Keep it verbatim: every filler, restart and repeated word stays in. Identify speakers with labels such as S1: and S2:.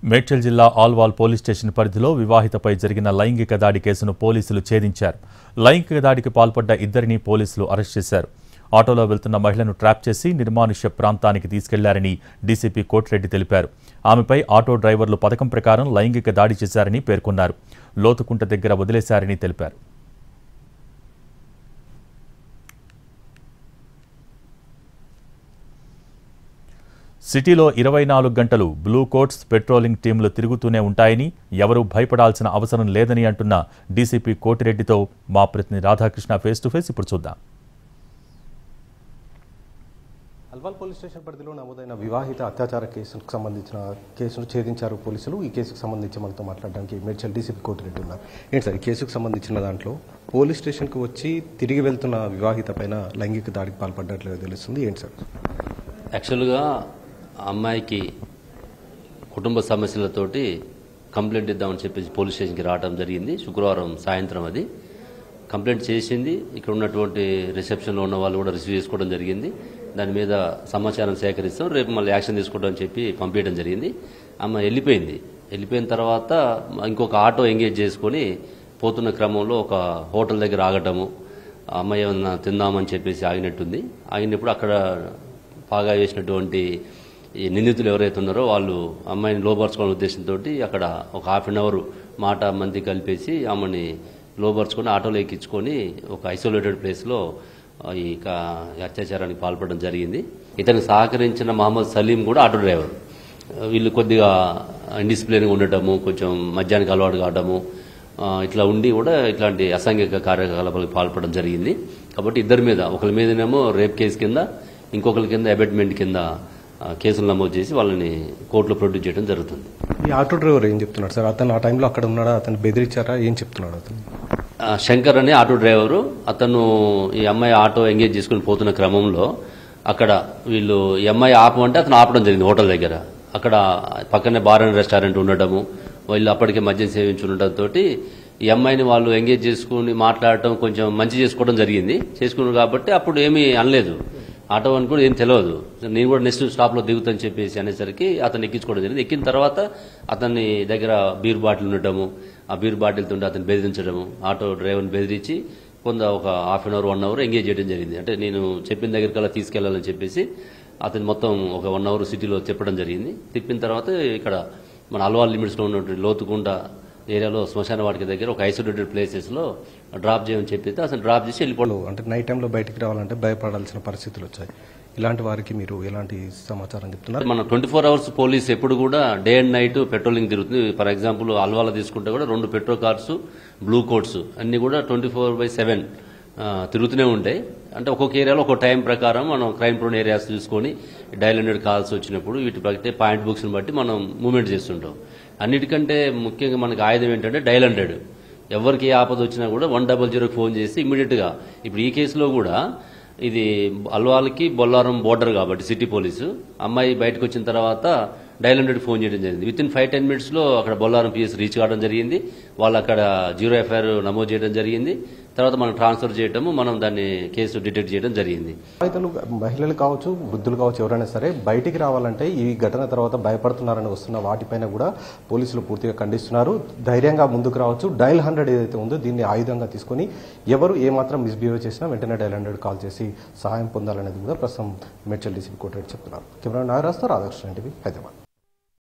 S1: మేడ్చల్ జిల్లా Alwal police station పరిధిలో వివాహితపై జరిగిన లైంగిక దాడి కేసును పోలీసులు ఛేదించారు. లైంగిక దాడికి పాల్పడ్డ ఇద్దరిని పోలీసులు అరెస్ట్ చేశారు. ఆటోలో వెళ్తున్న మహిళను ట్రాప్ చేసి నిర్మానుష్య ప్రాంతానికి తీసుకెళ్లారని డీసీపీ కోటిరెడ్డి తెలిపారు. ఆమెపై ఆటో డ్రైవర్లు పథకం ప్రకారం లైంగిక దాడి చేశారని పేర్కొన్నారు. లోతుకుంట దగ్గర వదిలేశారని తెలిపారు. సిటీలో ఇరవై నాలుగు గంటలు బ్లూ కోట్స్ పెట్రోలింగ్ టీంలు తిరుగుతూనే ఉంటాయని, ఎవరూ భయపడాల్సిన అవసరం లేదని అంటున్న డీసీపీ కోటిరెడ్డితో మా ప్రతినిధి రాధాకృష్ణ ఫేస్ టు ఫేస్ ఇప్పుడు చూద్దాం.
S2: అల్వాల్ పోలీస్ స్టేషన్ పరిధిలో నమోదైన వివాహిత అత్యాచార కేసుకు సంబంధించిన కేసును ఛేదించారు పోలీసులు. ఈ కేసుకు సంబంధించి మనతో మాట్లాడడానికి మేడ్చల్ డీసీపీ కోటిరెడ్డి ఉన్నారు. ఏంటి సార్, ఈ కేసుకు సంబంధించిన దాంట్లో పోలీస్ స్టేషన్కి వచ్చి తిరిగి వెళ్తున్న వివాహిత పైన లైంగిక దాడికి పాల్పడ్డట్లుగా తెలుస్తుంది. ఏంటి సార్?
S3: యాక్చువల్గా అమ్మాయికి కుటుంబ సమస్యలతోటి కంప్లైంట్ ఇద్దామని చెప్పేసి పోలీస్ స్టేషన్కి రావడం జరిగింది. శుక్రవారం సాయంత్రం అది కంప్లైంట్ చేసింది. ఇక్కడ ఉన్నటువంటి రిసెప్షన్లో ఉన్న వాళ్ళు కూడా రిసీవ్ చేసుకోవడం జరిగింది. దాని మీద సమాచారం సేకరిస్తాం, రేపు మళ్ళీ యాక్షన్ తీసుకుంటాం అని చెప్పి పంపించడం జరిగింది. అమ్మ వెళ్ళిపోయింది. వెళ్ళిపోయిన తర్వాత ఇంకొక ఆటో ఎంగేజ్ చేసుకొని పోతున్న క్రమంలో ఒక హోటల్ దగ్గర ఆగటము, అమ్మాయి ఏమన్నా తిందామని చెప్పేసి ఆగినట్టుంది. ఆగినప్పుడు అక్కడ బాగా వేసినటువంటి ఈ నిందితులు ఎవరైతే ఉన్నారో వాళ్ళు అమ్మాయిని లోపరుచుకోవాలనే ఉద్దేశంతో అక్కడ ఒక హాఫ్ అన్ అవర్ మాట మంది కలిపేసి ఆమెని లోపరుచుకొని ఆటోలో ఎక్కించుకొని ఒక ఐసోలేటెడ్ ప్లేస్లో ఈ అత్యాచారానికి పాల్పడడం జరిగింది. ఇతనికి సహకరించిన మహమ్మద్ సలీం కూడా ఆటో డ్రైవర్. వీళ్ళు కొద్దిగా ఇండిసిప్లిన్గా ఉండటము, కొంచెం మద్యానికి అలవాటు కావడము, ఇట్లా ఉండి కూడా ఇట్లాంటి అసాంఘిక కార్యకలాపాలకు పాల్పడడం జరిగింది. కాబట్టి ఇద్దరి మీద, ఒకరి మీదనేమో రేప్ కేసు కింద, ఇంకొకరి కింద అబెట్మెంట్ కింద కేసులు నమోదు చేసి వాళ్ళని కోర్టులో ప్రొడ్యూస్ చేయడం జరుగుతుంది.
S2: ఈ ఆటో డ్రైవర్ ఏం చెప్తున్నాడు సార్? అతను ఆ టైంలో అక్కడ ఉన్నాడా? అతను బెదిరించారా? ఏం చెప్తున్నాడు అతను?
S3: శంకర్ అనే ఆటో డ్రైవరు. అతను ఈ అమ్మాయి ఆటో ఎంగేజ్ చేసుకుని పోతున్న క్రమంలో అక్కడ వీళ్ళు ఈ అమ్మాయి ఆపమంటే అతను ఆపడం జరిగింది హోటల్ దగ్గర. అక్కడ పక్కనే బార్ అండ్ రెస్టారెంట్ ఉండటము, వీళ్ళు అప్పటికే మద్యం సేవించి ఉండటంతో ఈ అమ్మాయిని వాళ్ళు ఎంగేజ్ చేసుకుని మాట్లాడటం, కొంచెం మంచి చేసుకోవడం జరిగింది. చేసుకున్నారు కాబట్టి అప్పుడు ఏమీ అనలేదు. ఆటో అని కూడా ఏం తెలియదు. నేను కూడా నెక్స్ట్ స్టాప్లో దిగుతాని చెప్పేసి అనేసరికి అతను ఎక్కించుకోవడం జరిగింది. ఎక్కిన తర్వాత అతన్ని దగ్గర బీర్ బాటిల్ ఉండటము, ఆ బీర్ బాటిల్తుంటే అతను బెదిరించడము, ఆటో డ్రైవర్ని బెదిరించి కొంత ఒక half an hour one hour engage చేయడం జరిగింది. అంటే నేను చెప్పిన దగ్గరికల్లా తీసుకెళ్లాలని చెప్పేసి అతను మొత్తం ఒక వన్ అవర్ సిటీలో తిప్పడం జరిగింది. తిప్పిన తర్వాత ఇక్కడ మన అల్వాల్ లిమిట్స్లో ఉన్నటువంటి లోతుకుంట ఏరియాలో శ్మశాన వాటిక దగ్గర ఒక ఐసోలేటెడ్ ప్లేసెస్లో డ్రాప్ చేయమని చెప్పితే అసలు డ్రాప్ చేసి వెళ్ళిపోవడం.
S2: అంటే నైట్ టైంలో బయటికి రావాలంటే భయపడాల్సిన పరిస్థితులు వచ్చాయి. ఇలాంటి వారికి మీరు ఎలాంటి సమాచారం చెప్తున్నారు?
S3: మన ట్వంటీ ఫోర్ అవర్స్ పోలీస్ ఎప్పుడు కూడా డే అండ్ నైట్ పెట్రోలింగ్ తిరుగుతుంది. ఫర్ ఎగ్జాంపుల్ అల్వాల తీసుకుంటే కూడా రెండు పెట్రోల్ కార్స్, బ్లూ కోట్స్ అన్ని కూడా ట్వంటీ ఫోర్ బై సెవెన్ తిరుగుతూనే ఉంటాయి. అంటే ఒక్కొక్క ఏరియాలో ఒక్కొక్క టైం ప్రకారం మనం క్రైమ్ ప్రోన్ ఏరియాస్ చూసుకొని డైల్ హండ్రెడ్ కాల్స్ వచ్చినప్పుడు వీటి బట్టి పాయింట్ బుక్స్ని బట్టి మనం మూవ్మెంట్ చేస్తుంటాం. అన్నిటికంటే ముఖ్యంగా మనకి ఆయుధం ఏంటంటే డైల్ హండ్రెడ్. ఎవరికి ఏ ఆపద వచ్చినా కూడా వన్ డబల్ జీరోకి ఫోన్ చేసి ఇమీడియట్గా, ఇప్పుడు ఈ కేసులో కూడా ఇది అల్వాల్కి బొల్లారం బోర్డర్ కాబట్టి సిటీ పోలీసు అమ్మాయి బయటకు వచ్చిన తర్వాత డైల్ హండ్రెడ్ ఫోన్ చేయడం జరిగింది. విత్ ఇన్ ఫైవ్ టెన్ మినిట్స్లో అక్కడ బొల్లారం పిఎస్ రీచ్ కావడం జరిగింది. వాళ్ళు అక్కడ జీరో ఎఫ్ఐఆర్ నమోదు చేయడం జరిగింది. తర్వాత మనం ట్రాన్స్ఫర్ చేయడము, మనం దాన్ని కేసు డిటెక్ట్ చేయడం జరిగింది.
S2: ఇతను మహిళలు కావచ్చు, వృద్ధులు కావచ్చు, ఎవరైనా సరే బయటికి రావాలంటే ఈ ఘటన తర్వాత భయపడుతున్నారని వస్తున్న వాటిపైన కూడా పోలీసులు పూర్తిగా ఖండిస్తున్నారు. ధైర్యంగా ముందుకు రావచ్చు. డైల్ హండ్రెడ్ ఏదైతే ఉందో దీన్ని ఆయుధంగా తీసుకుని ఎవరు ఏమాత్రం మిస్బిహేవ్ చేసినా వెంటనే డైల్ హండ్రెడ్ కాల్ చేసి సహాయం పొందాలనేది కూడా ప్రస్తుతం మేడ్చల్ డీసీపీ కోటిరెడ్డి చెప్తున్నారు. కెమెరా నాగరాజ్తో రాధాకృష్ణ టీవీ, హైదరాబాద్.